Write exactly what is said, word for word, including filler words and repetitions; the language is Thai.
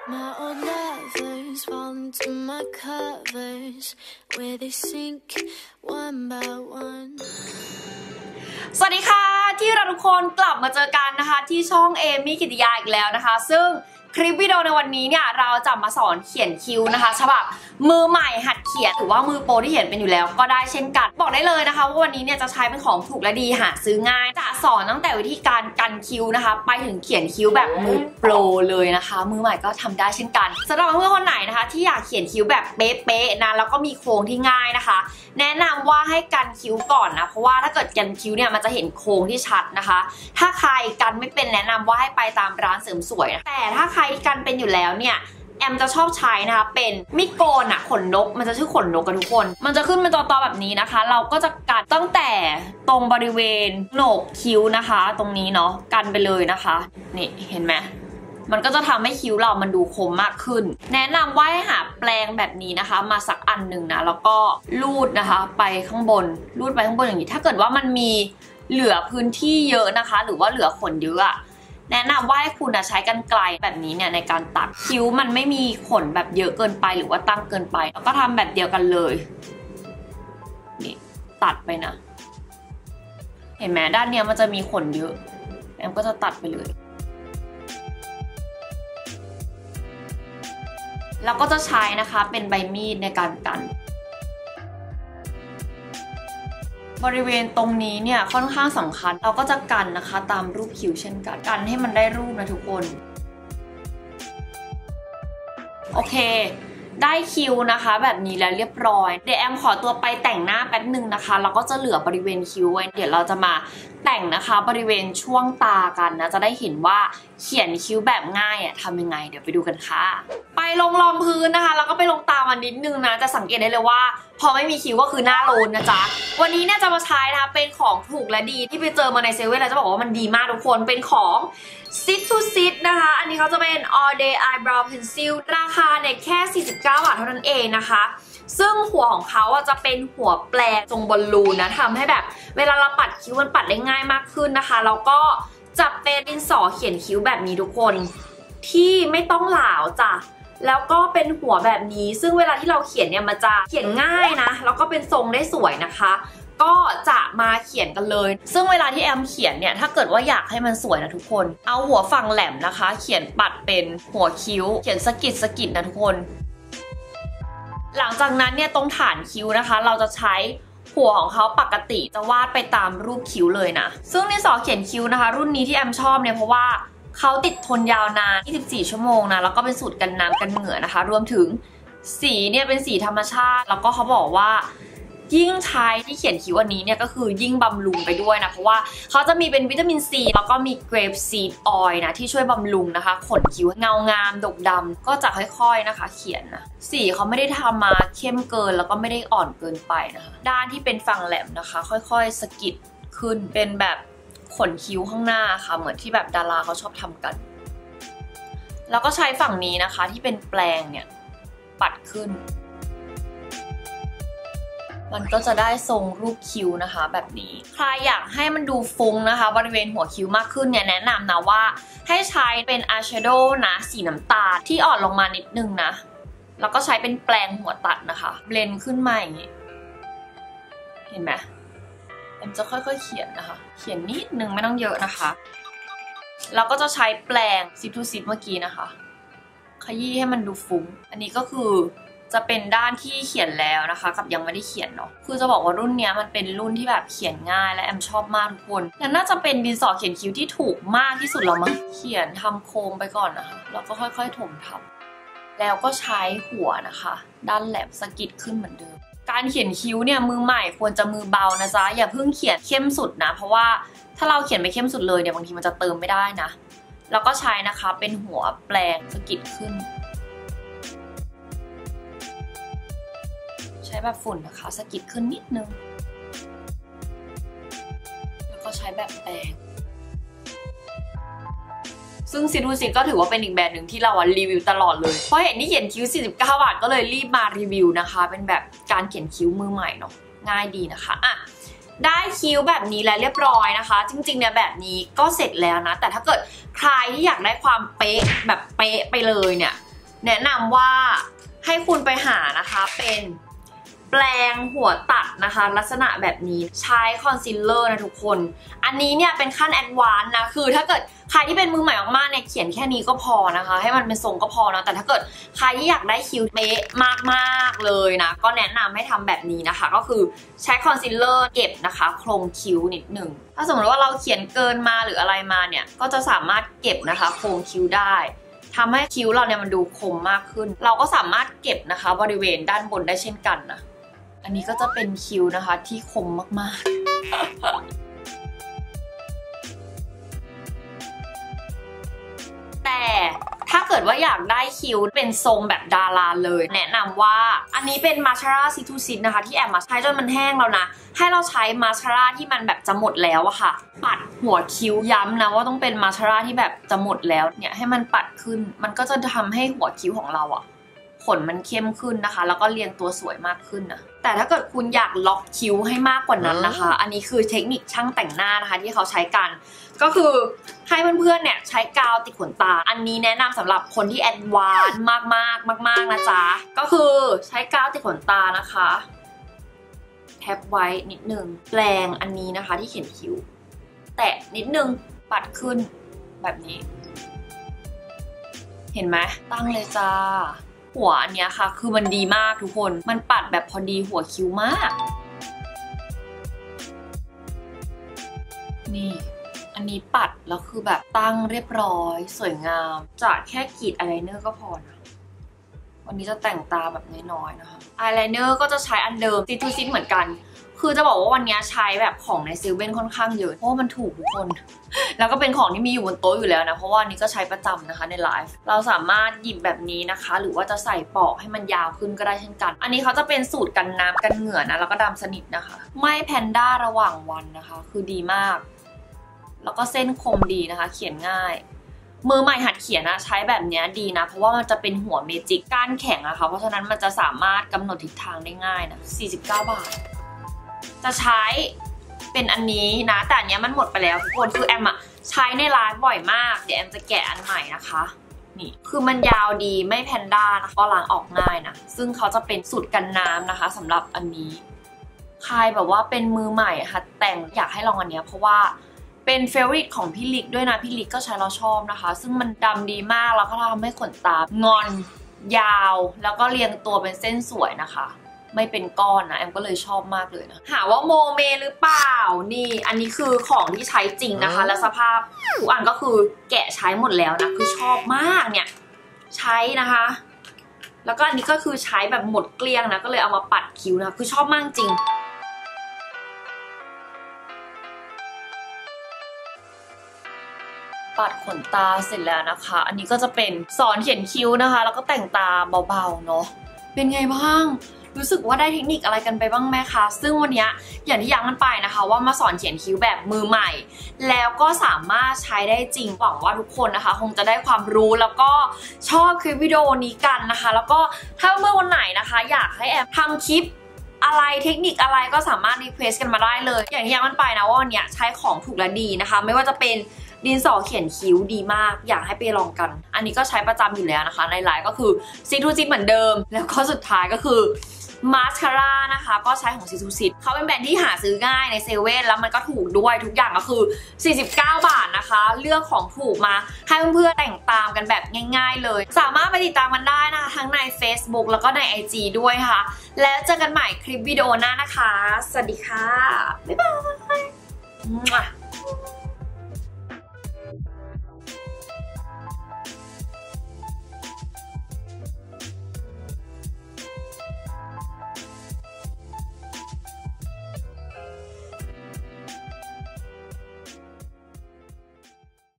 My old lovers fall into my covers where they sink one by one สวัสดีค่ะที่เราทุกคนกลับมาเจอกันนะคะที่ช่องเอมี่กิติยาอีกแล้วนะคะซึ่งคลิปวิดีโอในวันนี้เนี่ยเราจะมาสอนเขียนคิ้วนะคะฉบับมือใหม่หัดเขียนหรือว่ามือโปรที่เขียนเป็นอยู่แล้วก็ได้เช่นกันบอกได้เลยนะคะว่าวันนี้เนี่ยจะใช้เป็นของถูกและดีหาซื้อง่ายจะสอนตั้งแต่วิธีการกันคิ้วนะคะไปถึงเขียนคิ้วแบบมือโปรเลยนะคะมือใหม่ก็ทำได้เช่นกันสำหรับเพื่อนคนไหนนะคะที่อยากเขียนคิ้วแบบเป๊ะๆนะแล้วก็มีโค้งที่ง่ายนะคะแนะนำว่าให้กันคิ้วก่อนนะเพราะว่าถ้าเกิดกันคิ้วเนี่ยมันจะเห็นโค้งที่ชัดนะคะถ้าใครกันไม่เป็นแนะนำว่าให้ไปตามร้านเสริมสวยนะแต่ถ้าใครกันเป็นอยู่แล้วเนี่ยแอมจะชอบใช้นะคะเป็นมีดโกนอะขนนกมันจะชื่อขนนกกันทุกคนมันจะขึ้นเป็นตอๆแบบนี้นะคะเราก็จะกันตั้งแต่ตรงบริเวณโหนกคิ้วนะคะตรงนี้เนาะกันไปเลยนะคะนี่เห็นไหมมันก็จะทำให้คิ้วเรามันดูคมมากขึ้นแนะนำว่าให้หาแปรงแบบนี้นะคะมาสักอันหนึ่งนะแล้วก็ลูดนะคะไปข้างบนลูดไปข้างบนอย่างนี้ถ้าเกิดว่ามันมีเหลือพื้นที่เยอะนะคะหรือว่าเหลือขนเยอะแนะนำว่าให้คุณใช้กรรไกรแบบนี้เนี่ยในการตัดคิ้วมันไม่มีขนแบบเยอะเกินไปหรือว่าตั้งเกินไปแล้วก็ทำแบบเดียวกันเลยนี่ตัดไปนะเห็นไหมด้านเนี้ยมันจะมีขนเยอะแอมก็จะตัดไปเลยแล้วก็จะใช้นะคะเป็นใบมีดในการกันบริเวณตรงนี้เนี่ยค่อนข้างสำคัญเราก็จะกันนะคะตามรูปคิ้วเช่นกันกันให้มันได้รูปนะทุกคนโอเคได้คิ้วนะคะแบบนี้แล้วเรียบร้อยเดี๋ยวแอมขอตัวไปแต่งหน้าแป๊บหนึ่งนะคะเราก็จะเหลือบริเวณคิ้วไว้เดี๋ยวเราจะมาแต่งนะคะบริเวณช่วงตากันนะจะได้เห็นว่าเขียนคิ้วแบบง่ายอะทำยังไงเดี๋ยวไปดูกันค่ะไปลงรองพื้นนะคะแล้วก็ไปลงตามันนิดนึงนะจะสังเกตได้เลยว่าพอไม่มีคิ้วก็คือหน้าโลนนะจ๊ะวันนี้เนี่ยจะมาใช้นะคะเป็นของถูกและดีที่ไปเจอมาในเซเว่นแล้วจะบอกว่ามันดีมากทุกคนเป็นของซิททูซิทนะคะอันนี้เขาจะเป็น all day eyebrow pencil ราคาเนี่ยแค่สี่สิบเก้าบาทเท่านั้นเองนะคะซึ่งหัวของเขาจะเป็นหัวแปลงทรงบอลลูนนะทำให้แบบเวลาเราปัดคิ้วมันปัดได้ง่ายมากขึ้นนะคะแล้วก็จะเป็นดินสอเขียนคิ้วแบบนี้ทุกคนที่ไม่ต้องเหลาจ้ะแล้วก็เป็นหัวแบบนี้ซึ่งเวลาที่เราเขียนเนี่ยมันจะเขียนง่ายนะแล้วก็เป็นทรงได้สวยนะคะก็จะมาเขียนกันเลยซึ่งเวลาที่แอมเขียนเนี่ยถ้าเกิดว่าอยากให้มันสวยนะทุกคนเอาหัวฝั่งแหลมนะคะเขียนปัดเป็นหัวคิ้วเขียนสกิดสกิดนะทุกคนหลังจากนั้นเนี่ยตรงฐานคิ้วนะคะเราจะใช้หัวของเขาปกติจะวาดไปตามรูปคิ้วเลยนะซึ่งดินสอเขียนคิ้วนะคะรุ่นนี้ที่แอมชอบเนี่ยเพราะว่าเขาติดทนยาวนานยี่สิบสี่ชั่วโมงนะแล้วก็เป็นสูตรกันน้ำกันเหงื่อนะคะรวมถึงสีเนี่ยเป็นสีธรรมชาติแล้วก็เขาบอกว่ายิ่งใช้ที่เขียนคิ้วอันนี้เนี่ยก็คือยิ่งบำรุงไปด้วยนะเพราะว่าเขาจะมีเป็นวิตามินซีแล้วก็มีเกรปซีดออยล์นะที่ช่วยบำรุงนะคะขนคิ้วเงางามดกดำก็จะค่อยๆนะคะเขียนนะสีเขาไม่ได้ทำมาเข้มเกินแล้วก็ไม่ได้อ่อนเกินไปนะคะด้านที่เป็นฝั่งแหลมนะคะค่อยๆสกิดขึ้นเป็นแบบขนคิ้วข้างหน้าค่ะเหมือนที่แบบดาราเขาชอบทำกันแล้วก็ใช้ฝั่งนี้นะคะที่เป็นแปลงเนี่ยปัดขึ้นมันก็จะได้ทรงรูปคิ้วนะคะแบบนี้ใครอยากให้มันดูฟุ้งนะคะบริเวณหัวคิ้วมากขึ้นเนี่ยแนะนำนะว่าให้ใช้เป็นอายแชโดว์นะสีน้ำตาลที่อ่อนลงมานิดนึงนะแล้วก็ใช้เป็นแปรงหัวตัดนะคะเบลนด์ขึ้นมาอย่างนี้เห็นไหมมันจะค่อยๆเขียนนะคะเขียนนิดนึงไม่ต้องเยอะนะคะแล้วก็จะใช้แปรงซิทูซิทเมื่อกี้นะคะขยี้ให้มันดูฟุ้งอันนี้ก็คือจะเป็นด้านที่เขียนแล้วนะคะกับยังไม่ได้เขียนเนาะคือจะบอกว่ารุ่นนี้มันเป็นรุ่นที่แบบเขียนง่ายและแอมชอบมากทุกคนและน่าจะเป็นดินสอเขียนคิ้วที่ถูกมากที่สุดแล้วมั้งเขียนทำโค้งไปก่อนนะคะแล้วก็ค่อยๆถมทับแล้วก็ใช้หัวนะคะด้านแหลมสกิดขึ้นเหมือนเดิมการเขียนคิ้วเนี่ยมือใหม่ควรจะมือเบานะจ๊ะอย่าเพิ่งเขียนเข้มสุดนะเพราะว่าถ้าเราเขียนไปเข้มสุดเลยเนี่ยบางทีมันจะเติมไม่ได้นะแล้วก็ใช้นะคะเป็นหัวแปลงสกิดขึ้นใช้แบบฝุ่นนะคะสกิดขึ้นนิดนึงแล้วก็ใช้แบบแปรงซึ่งซิทูซิทก็ถือว่าเป็นอีกแบรนด์หนึ่งที่เราอ่ะรีวิวตลอดเลยเพราะเห็นที่เขียนคิ้วสี่สิบเก้าบาทก็เลยรีบมารีวิวนะคะเป็นแบบการเขียนคิ้วมือใหม่เนาะง่ายดีนะคะอ่ะได้คิ้วแบบนี้แล้วเรียบร้อยนะคะจริงๆเนี่ยแบบนี้ก็เสร็จแล้วนะแต่ถ้าเกิดใครที่อยากได้ความเป๊ะแบบเป๊ะไปเลยเนี่ย แแนะนำว่าให้คุณไปหานะคะเป็นแปรงหัวตัดนะคะลักษณะแบบนี้ใช้คอนซีลเลอร์นะทุกคนอันนี้เนี่ยเป็นขั้นแอดวานซ์นะคือถ้าเกิดใครที่เป็นมือใหม่มากๆเนี่ยเขียนแค่นี้ก็พอนะคะให้มันเป็นทรงก็พอนะแต่ถ้าเกิดใครที่อยากได้คิ้วเป๊ะมากๆเลยนะก็แนะนำให้ทำแบบนี้นะคะก็คือใช้คอนซีลเลอร์เก็บนะคะโครงคิ้วนิดหนึ่งถ้าสมมติว่าเราเขียนเกินมาหรืออะไรมาเนี่ยก็จะสามารถเก็บนะคะโครงคิ้วได้ทำให้คิ้วเราเนี่ยมันดูคมมากขึ้นเราก็สามารถเก็บนะคะบริเวณด้านบนได้เช่นกันนะอันนี้ก็จะเป็นคิ้วนะคะที่คมมากๆแต่ถ้าเกิดว่าอยากได้คิ้วเป็นทรงแบบดาราเลยแนะนำว่าอันนี้เป็นมาสคาร่าซิทูซิตนะคะที่แอบมาใช้จนมันแห้งแล้วนะให้เราใช้มาสคาร่าที่มันแบบจะหมดแล้วอะค่ะปัดหัวคิ้วย้ำนะว่าต้องเป็นมาสคาร่าที่แบบจะหมดแล้วเนี่ยให้มันปัดขึ้นมันก็จะทำให้หัวคิ้วของเราอะขนมันเข้มขึ้นนะคะแล้วก็เรียงตัวสวยมากขึ้นนะแต่ถ้าเกิดคุณอยากล็อกคิ้วให้มากกว่านั้นนะคะอันนี้คือเทคนิคช่างแต่งหน้านะคะที่เขาใช้กันก็คือให้เพื่อนๆเนี่ยใช้กาวติดขนตาอันนี้แนะนำสำหรับคนที่แอดวานซ์มากๆมากๆนะจ๊ะก็คือใช้กาวติดขนตานะคะแทบไว้นิดนึงแปรงอันนี้นะคะที่เขียนคิ้วแตะนิดนึงปัดขึ้นแบบนี้เห็นไหมตั้งเลยจ้าหัวอันเนี้ยค่ะคือมันดีมากทุกคนมันปัดแบบพอดีหัวคิ้วมากนี่อันนี้ปัดแล้วคือแบบตั้งเรียบร้อยสวยงามจากแค่กรีดอายไลเนอร์ก็พอนะวันนี้จะแต่งตาแบบน้อยๆนะคะอายไลเนอร์ก็จะใช้อันเดิมซิทูซิตเหมือนกันคือจะบอกว่าวันนี้ใช้แบบของในเซเว่นค่อนข้างเยอะเพราะว่ามันถูกทุกคนแล้วก็เป็นของที่มีอยู่บนโต๊ะอยู่แล้วนะเพราะว่านี้ก็ใช้ประจำนะคะในไลฟ์เราสามารถหยิบแบบนี้นะคะหรือว่าจะใส่ปอกให้มันยาวขึ้นก็ได้เช่นกันอันนี้เขาจะเป็นสูตรกันน้ำกันเหงื่อนะแล้วก็ดำสนิทนะคะไม่แพนด้าระหว่างวันนะคะคือดีมากแล้วก็เส้นคมดีนะคะเขียนง่ายมือใหม่หัดเขียนนะใช้แบบนี้ดีนะเพราะว่ามันจะเป็นหัวเมจิกก้านแข็งนะคะเพราะฉะนั้นมันจะสามารถกำหนดทิศทางได้ง่ายนะสี่สิบเก้าบาทจะใช้เป็นอันนี้นะแต่อันนี้มันหมดไปแล้วทุกคนคือแอมอะใช้ในร้านบ่อยมากเดี๋ยวแอมจะแกะอันใหม่นะคะนี่คือมันยาวดีไม่แพนด้านะคะก็ล้างออกง่ายนะซึ่งเขาจะเป็นสูตรกันน้ำนะคะสำหรับอันนี้ใครแบบว่าเป็นมือใหม่หัดแต่งอยากให้ลองอันนี้เพราะว่าเป็นเฟเวอริตของพี่ลิกด้วยนะพี่ลิกก็ใช้เราชอบนะคะซึ่งมันดำดีมากแล้วก็ทำให้ขนตางอนยาวแล้วก็เรียงตัวเป็นเส้นสวยนะคะไม่เป็นก้อนนะแอมก็เลยชอบมากเลยนะหาว่าโมเมหรือเปล่านี่อันนี้คือของที่ใช้จริงนะคะแล้วสภาพทุกอันก็คือแกะใช้หมดแล้วนะคือชอบมากเนี่ยใช้นะคะแล้วก็อันนี้ก็คือใช้แบบหมดเกลี้ยงนะก็เลยเอามาปัดคิ้วนะคือชอบมากจริงปัดขนตาเสร็จแล้วนะคะอันนี้ก็จะเป็นสอนเขียนคิ้วนะคะแล้วก็แต่งตาเบาๆเนาะเป็นไงบ้างรู้สึกว่าได้เทคนิคอะไรกันไปบ้างไหมคะซึ่งวันนี้อย่างที่ย้ำกันไปนะคะว่ามาสอนเขียนคิ้วแบบมือใหม่แล้วก็สามารถใช้ได้จริงหวังว่าทุกคนนะคะคงจะได้ความรู้แล้วก็ชอบคลิปวิดีโอนี้กันนะคะแล้วก็ถ้าเมื่อวันไหนนะคะอยากให้แอมทำคลิปอะไรเทคนิคอะไรก็สามารถรีเควสกันมาได้เลยอย่างที่ย้ำกันไปนะว่าวันนี้ใช้ของถูกและดีนะคะไม่ว่าจะเป็นดินสอเขียนคิ้วดีมากอยากให้ไปลองกันอันนี้ก็ใช้ประจำอยู่แล้วนะคะในไลน์ก็คือซิทูซิตเหมือนเดิมแล้วก็สุดท้ายก็คือมาสคาร่านะคะก็ใช้ของซิทูซิตเขาเป็นแบรนด์ที่หาซื้อง่ายในเซเว่นแล้วมันก็ถูกด้วยทุกอย่างก็คือสี่สิบเก้าบาทนะคะเลือกของถูกมาให้เพื่อนๆแต่งตามกันแบบง่ายๆเลยสามารถไปติดตามกันได้นะคะทั้งใน Facebook แล้วก็ใน ไอ จี ด้วยค่ะแล้วเจอกันใหม่คลิปวิดีโอหน้านะคะสวัสดีค่ะบ๊ายบาย